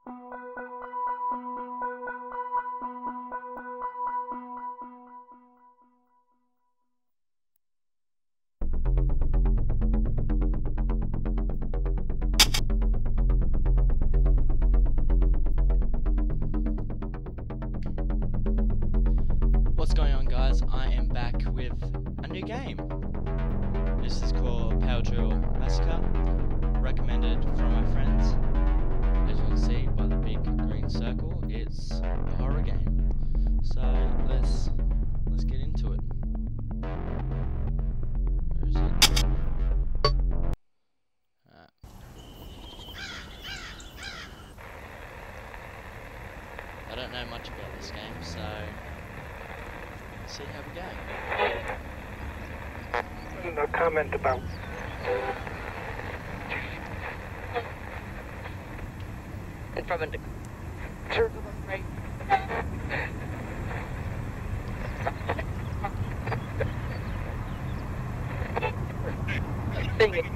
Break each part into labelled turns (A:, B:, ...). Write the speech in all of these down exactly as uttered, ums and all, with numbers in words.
A: What's going on, guys? I am back with a new game. This is called Power Drill Massacre, recommended from my friends. As you can see by the big green circle, it's a horror game. So let's let's get into it. Where is it? Alright. I don't know much about this game, so see how we go.
B: No comment about.
C: And from a turbulent rate. Thing is.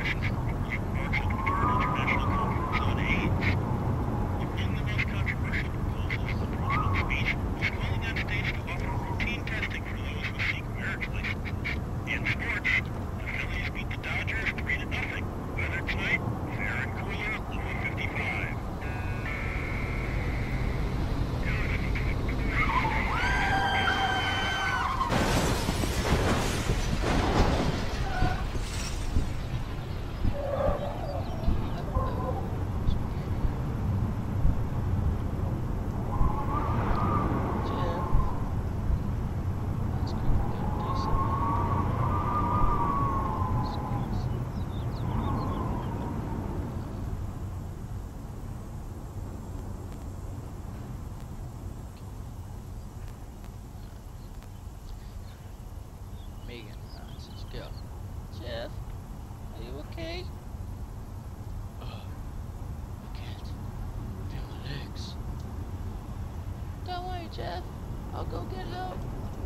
C: Let's go. Jeff, are you okay? Oh, I can't feel my legs. Don't worry, Jeff. I'll go get help.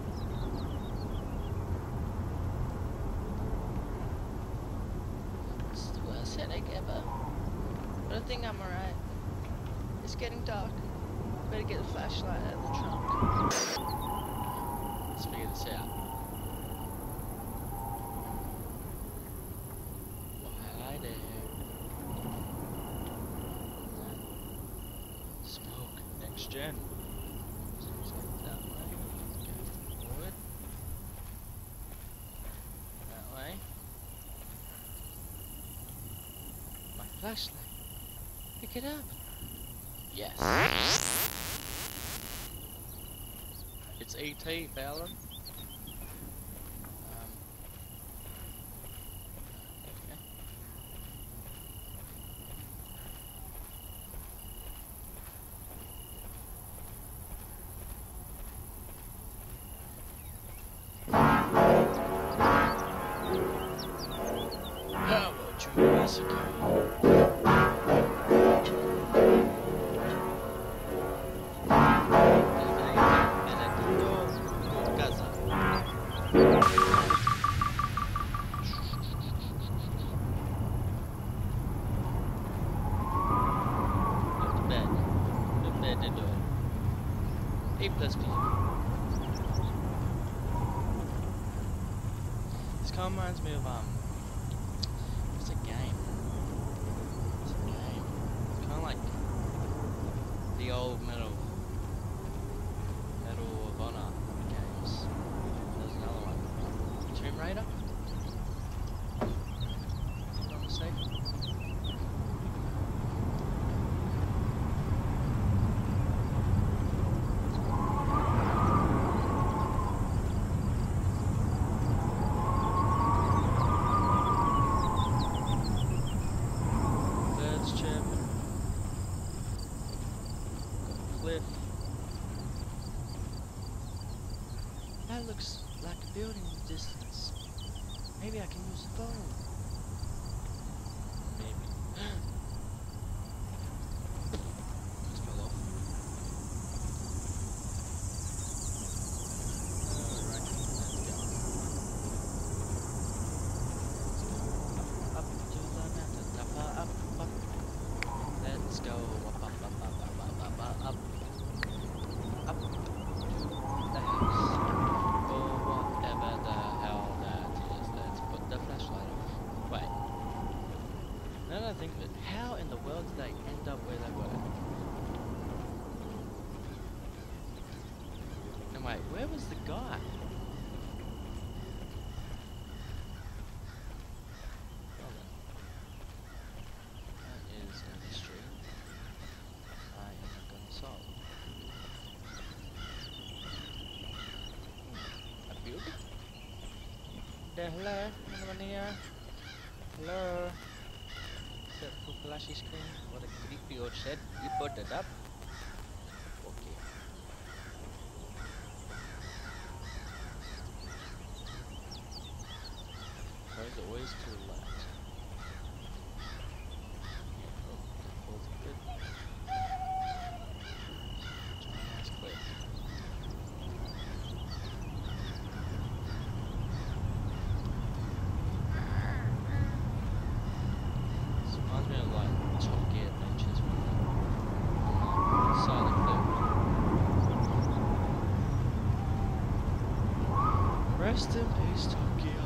C: It's the worst headache ever. But I think I'm alright. It's getting dark. Better get a flashlight out of the trunk. Let's figure this out. Smoke, next gen. So let's go that way. Go forward. That way. My flashlight. Pick it up. Yes. It's E T, Fallon. Power Drill Massacre. A plus B. This kind of reminds me of um, it's a game. It's a game. It's kind of like the old Medal, Medal of Honor games. There's another one. Tomb Raider. If I'm not mistaken. Cliff. That looks like a building in the distance. Maybe I can use the phone. Maybe. Just fell off. Alright, let's go. Let's go. Up to the mountain top. Up, up. Let's go. Up, up, up, up.
A: Where was the guy? Well then, that is a mystery I am not gonna solve. Hmm. A building? Yeah, hello? Anyone here? Hello? Is that full flashy screen? What a creepy old shed. You put that up? Okay. Why is it always to the left? Yeah, oh, that falls a bit. Try a nice clip. This reminds me of like Top Gear Adventures when they're on the side of the cliff. Rest in peace, Top Gear.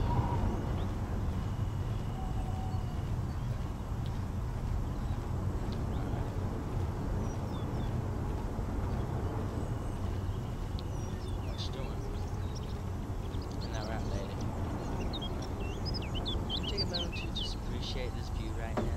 A: Much doing. And now we're out later. Take a moment to just appreciate this view right now.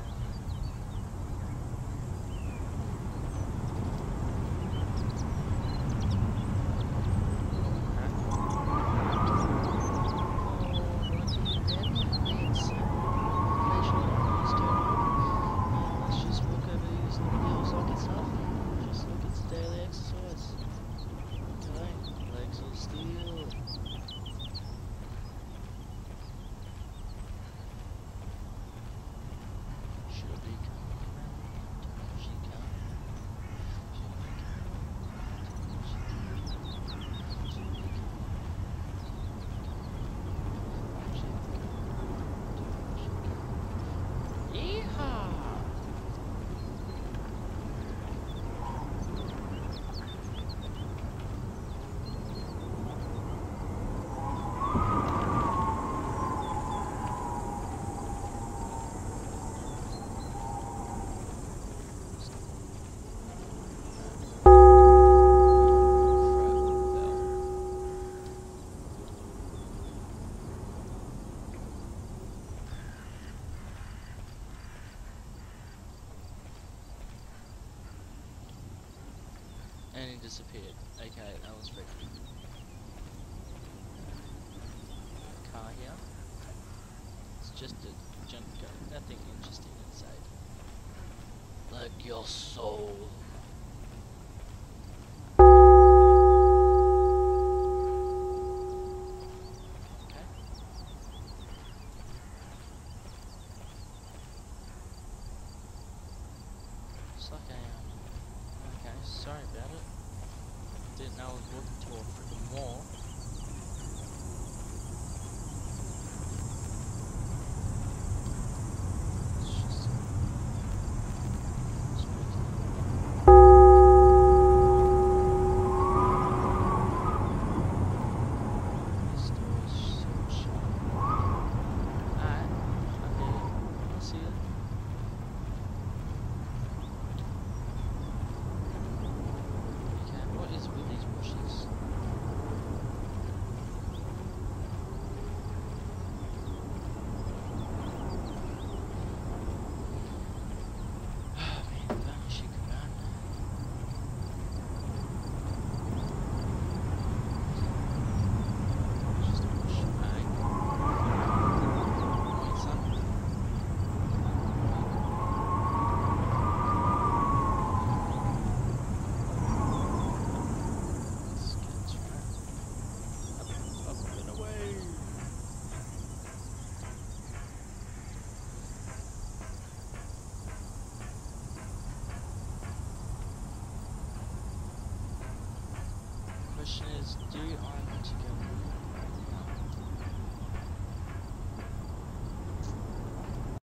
A: And he disappeared. Okay, that was pretty good. Car here. It's just a junk car. Nothing interesting inside. Like your soul. Okay. Looks like I am. Okay, sorry about it. Didn't know I was walking to a freaking wall. It's just... it's making... This door is so sharp. Alright, okay, I see it. What is with these bushes? Oh man, vanishing command. Just a bush. Alright. Wait, son. Question is, do I want to go